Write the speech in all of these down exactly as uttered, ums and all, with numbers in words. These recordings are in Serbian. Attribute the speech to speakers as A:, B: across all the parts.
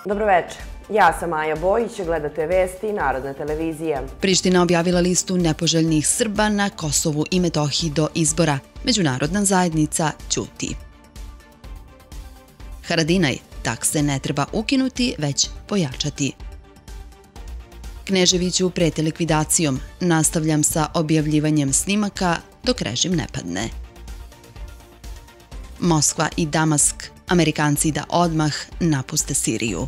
A: Dobroveče, ja sam Maja Bojić, gledate vesti Narodne televizije.
B: Priština objavila listu nepoželjnih Srba na Kosovu i Metohiji do izbora. Međunarodna zajednica ćuti. Haradinaj, takse ne treba ukinuti, već pojačati. Kneževiću prete likvidacijom, nastavljam sa objavljivanjem snimaka dok režim ne padne. Moskva i Damask, Amerikanci da odmah napuste Siriju.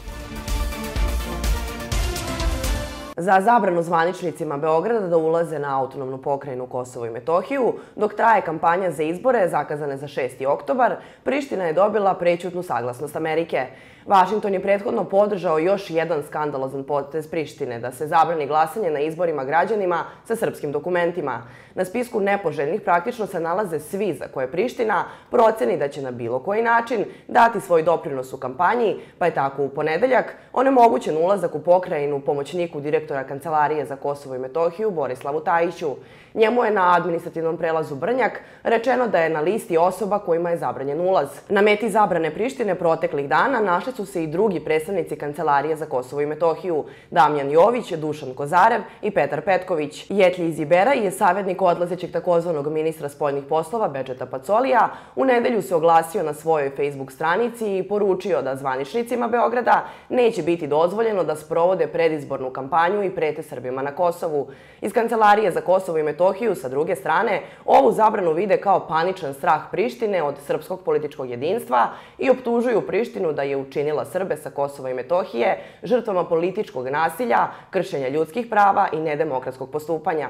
A: Za zabranu zvaničnicima Beograda da ulaze na autonomnu pokrajinu Kosovo i Metohiju, dok traje kampanja za izbore zakazane za šesti oktobar, Priština je dobila prećutnu saglasnost Amerike. Vašington je prethodno podržao još jedan skandalozan potez Prištine da se zabrani glasanje na izborima građanima sa srpskim dokumentima. Na spisku nepoželjnih praktično se nalaze svi za koje Priština proceni da će na bilo koji način dati svoj doprinos u kampanji, pa je tako u ponedeljak onemogućen ulazak u pokrajinu pomoćniku direktora Kancelarije za Kosovo i Metohiju Borislavu Tajiću. Njemu je na administrativnom prelazu Brnjak rečeno da je na listi osoba kojima je zabranjen ulaz. Na meti zabrane Prištine proteklih dana našli su se i drugi predstavnici Kancelarije za Kosovo i Metohiju, Damjan Jović, Dušan Kozarev i Petar Petković. Jetlji Izibera je savjetnik odlazećeg takozvanog ministra spoljnih poslova Bedžeta Pacolija. U nedelju se oglasio na svojoj Facebook stranici i poručio da zvaničnicima Beograda neće biti dozvoljeno da sprovode predizbornu kampanju i prete Srbima na Kosovu. Iz Kancelarije za Kosovo i Metohiju, sa druge strane, ovu zabranu vide kao paničan strah Prištine od srpskog političkog jedinstva i optužuju Prištinu da je učinila Srbe sa Kosova i Metohije žrtvama političkog nasilja, kršenja ljudskih prava i nedemokratskog postupanja.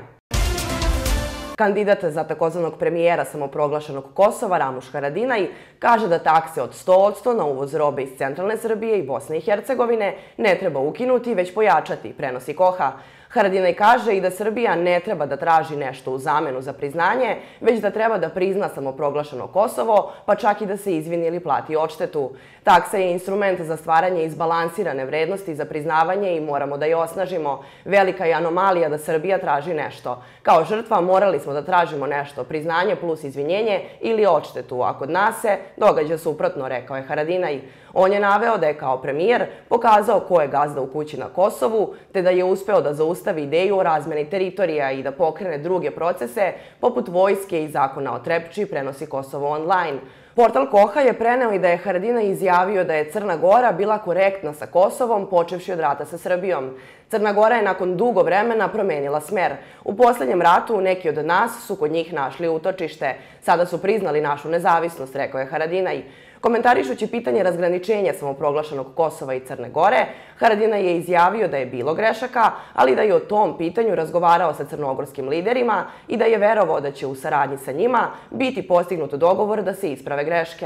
A: Kandidat za takozvanog premijera samoproglašenog Kosova, Ramuš Haradinaj, kaže da takse od sto posto na uvoz robe iz centralne Srbije i Bosne i Hercegovine ne treba ukinuti, već pojačati, prenosi Koha. Haradinaj kaže i da Srbija ne treba da traži nešto u zamenu za priznanje, već da treba da prizna samoproglašeno Kosovo, pa čak i da se izvini ili plati odštetu. Taksa je instrument za stvaranje izbalansirane vrednosti za priznavanje i moramo da je osnažimo. Velika je anomalija da Srbija traži nešto. Kao žrtva morali smo da tražimo nešto, priznanje plus izvinjenje ili odštetu, a kod nas se događa suprotno, rekao je Haradinaj. On je naveo da je kao premijer pokazao ko je gazda u kući na Kosovu, te da je uspeo da zaustavi ideju o razmeni teritorija i da pokrene druge procese, poput vojske i zakona o Trepči, prenosi Kosovo online. Portal Koha je preneo i da je Haradinaj izjavio da je Crna Gora bila korektna sa Kosovom, počevši od rata sa Srbijom. Crna Gora je nakon dugo vremena promenila smer. U poslednjem ratu neki od nas su kod njih našli utočište. Sada su priznali našu nezavisnost, rekao je Haradinaj. Komentarišući pitanje razgraničenja samoproglašenog Kosova i Crne Gore, Haradinaj je izjavio da je bilo grešaka, ali da je o tom pitanju razgovarao sa crnogorskim liderima i da je verovao da će u saradnji sa njima biti postignut dogovor da se isprave greške.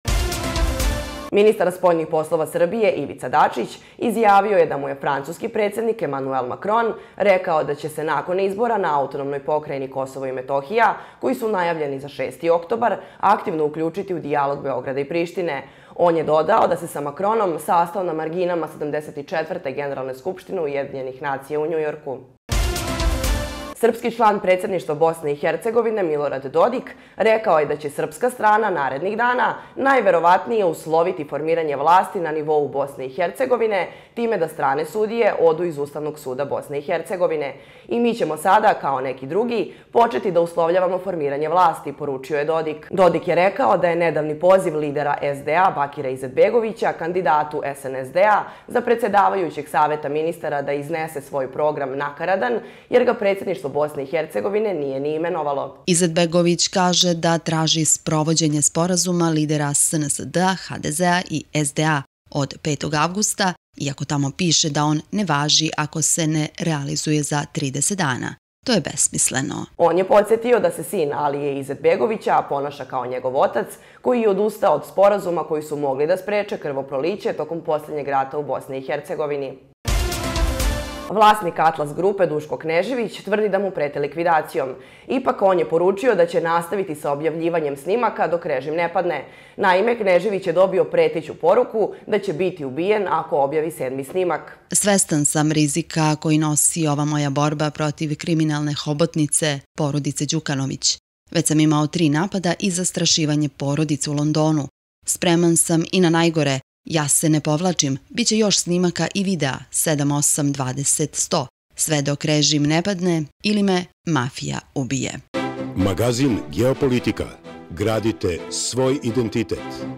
A: Ministar spoljnih poslova Srbije Ivica Dačić izjavio je da mu je francuski predsjednik Emmanuel Macron rekao da će se nakon izbora na autonomnoj pokrajini Kosovo i Metohija, koji su najavljeni za šesti oktobar, aktivno uključiti u dijalog Beograda i Prištine. On je dodao da se sa Macronom sastao na marginama sedamdeset četvrte Generalne skupštine Ujedinjenih nacija u Njujorku. Srpski član predsjedništva Bosne i Hercegovine Milorad Dodik rekao je da će srpska strana narednih dana najverovatnije usloviti formiranje vlasti na nivou Bosne i Hercegovine, time da strane sudije odu iz Ustavnog suda Bosne i Hercegovine. I mi ćemo sada, kao neki drugi, početi da uslovljavamo formiranje vlasti, poručio je Dodik. Dodik je rekao da je nedavni poziv lidera S D A Bakira Izetbegovića, kandidatu S N S D-a, za predsjedavajućeg saveta ministara da iznese svoj program nakaradan, jer ga predsjedništvo Bosne i Hercegovine nije ni imenovalo.
B: Izetbegović kaže da traži sprovođenje sporazuma lidera S N S D-a, H D Z-a i S D A od petog avgusta, iako tamo piše da on ne važi ako se ne realizuje za trideset dana. To je besmisleno.
A: On je podsjetio da se sin Alije Izetbegovića ponaša kao njegov otac, koji je odustao od sporazuma koji su mogli da spreče krvoproliće tokom posljednjeg rata u Bosni i Hercegovini. Vlasnik Atlas grupe Duško Knežević tvrdi da mu prete likvidacijom. Ipak on je poručio da će nastaviti sa objavljivanjem snimaka dok režim ne padne. Naime, Knežević je dobio preteću poruku da će biti ubijen ako objavi sedmi snimak.
B: Svestan sam rizika koji nosi ova moja borba protiv kriminalne hobotnice porodice Đukanović. Već sam imao tri napada i zastrašivanje porodice u Londonu. Spreman sam i na najgore, Ja se ne povlačim, bit će još snimaka i videa sedam osam dvadeset sto, sve dok režim ne padne ili me mafija ubije.
C: Magazin Geopolitika. Gradite svoj identitet.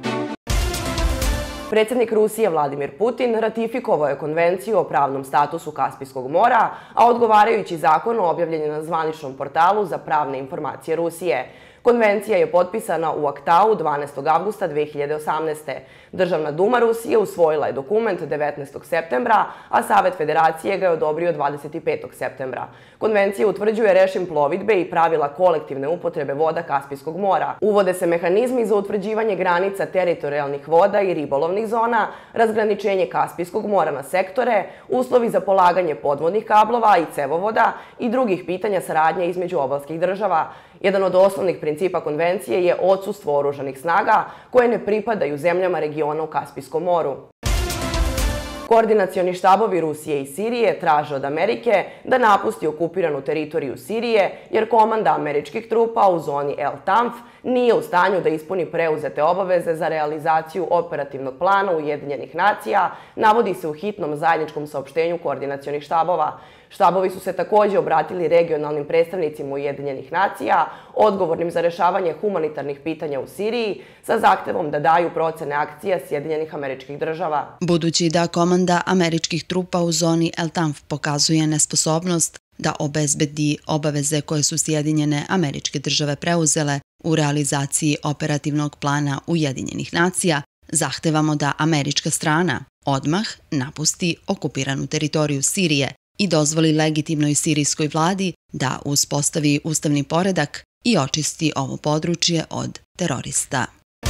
A: Predsjednik Rusije Vladimir Putin ratifikovao je konvenciju o pravnom statusu Kaspijskog mora, a odgovarajući zakon objavljen je na zvaničnom portalu za pravne informacije Rusije. Konvencija je potpisana u Aktau dvanaestog avgusta dve hiljade osamnaeste. Državna duma Rusije usvojila je dokument devetnaestog septembra, a Savet Federacije ga je odobrio dvadeset petog septembra. Konvencija utvrđuje režim plovidbe i pravila kolektivne upotrebe voda Kaspijskog mora. Uvode se mehanizmi za utvrđivanje granica teritorijalnih voda i ribolovnih zona, razgraničenje Kaspijskog mora na sektore, uslovi za polaganje podvodnih kablova i cevovoda i drugih pitanja saradnje između obalskih država. Jedan od osnovnih principa konvencije je odsustvo oružanih snaga koje ne pripadaju zemljama regiona u Kaspijskom moru. Koordinacioni štabovi Rusije i Sirije traže od Amerike da napusti okupiranu teritoriju Sirije, jer komanda američkih trupa u zoni El Tanf nije u stanju da ispuni preuzete obaveze za realizaciju operativnog plana Ujedinjenih nacija, navodi se u hitnom zajedničkom saopštenju koordinacionih štabova. Štabovi su se također obratili regionalnim predstavnicima Ujedinjenih nacija, odgovornim za rešavanje humanitarnih pitanja u Siriji, sa zahtevom da daju procene akcija Sjedinjenih Američkih Država.
B: Budući da komanda američkih trupa u zoni El Tanf pokazuje nesposobnost da obezbedi obaveze koje su Sjedinjene Američke Države preuzele u realizaciji operativnog plana Ujedinjenih nacija, zahtevamo da američka strana odmah napusti okupiranu teritoriju Sirije i dozvoli legitimnoj sirijskoj vladi da uspostavi ustavni poredak i očisti ovo područje od terorista.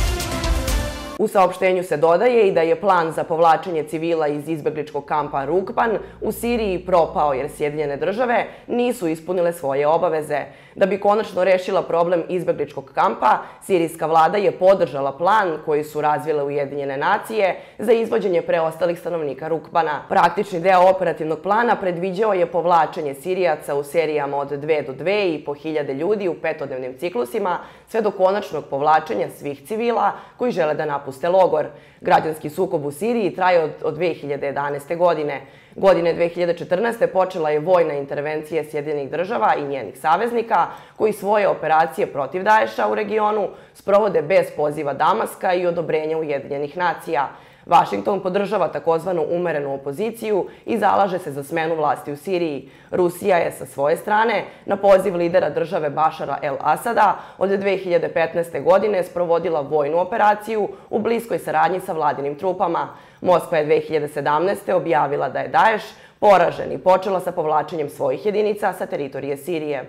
A: U saopštenju se dodaje i da je plan za povlačenje civila iz izbegličkog kampa Rukban u Siriji propao jer Sjedinjene države nisu ispunile svoje obaveze. Da bi konačno rešila problem izbegličkog kampa, sirijska vlada je podržala plan koji su razvile Ujedinjene nacije za izvođenje preostalih stanovnika Rukbana. Praktični deo operativnog plana predviđao je povlačenje Sirijaca u serijama od dve do dve i po hiljade ljudi u petodnevnim ciklusima, sve do konačnog povlačenja svih civila koji žele da napuste logor. Građanski sukob u Siriji traje od dve hiljade jedanaeste. godine. Godine dve hiljade četrnaeste. počela je vojna intervencija Sjedinjenih država i njenih saveznika, koji svoje operacije protiv Daesha u regionu sprovode bez poziva Damaska i odobrenja Ujedinjenih nacija. Vašington podržava takozvanu umerenu opoziciju i zalaže se za smenu vlasti u Siriji. Rusija je sa svoje strane na poziv lidera države Bašara el-Asada od dve hiljade petnaeste. godine sprovodila vojnu operaciju u bliskoj saradnji sa vladinim trupama. Moskva je dve hiljade sedamnaeste. objavila da je Daesh poražen i počela sa povlačenjem svojih jedinica sa teritorije Sirije.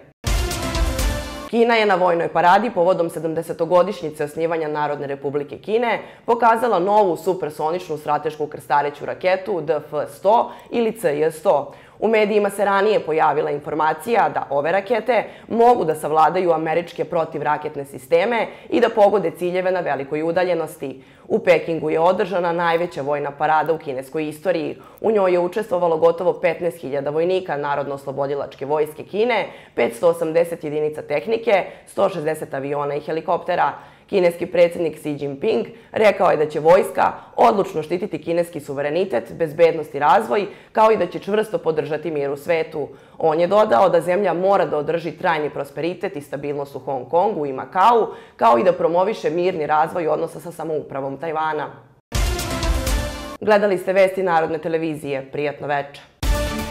A: Kina je na vojnoj paradi povodom sedamdesetogodišnjice osnivanja Narodne republike Kine pokazala novu supersoničnu stratešku krstareću raketu D F sto ili C J sto. U medijima se ranije pojavila informacija da ove rakete mogu da savladaju američke protivraketne sisteme i da pogode ciljeve na velikoj udaljenosti. U Pekingu je održana najveća vojna parada u kineskoj istoriji. U njoj je učestvovalo gotovo petnaest hiljada vojnika Narodno-oslobodilačke vojske Kine, petsto osamdeset jedinica tehnike, sto šezdeset aviona i helikoptera. Kineski predsjednik Xi Jinping rekao je da će vojska odlučno štititi kineski suverenitet, bezbednost i razvoj, kao i da će čvrsto podržati mir u svetu. On je dodao da zemlja mora da održi trajni prosperitet i stabilnost u Hong Kongu i Makau, kao i da promoviše mirni razvoj odnosa sa samoupravom Tajvana. Gledali ste vesti Narodne televizije. Prijatno večer.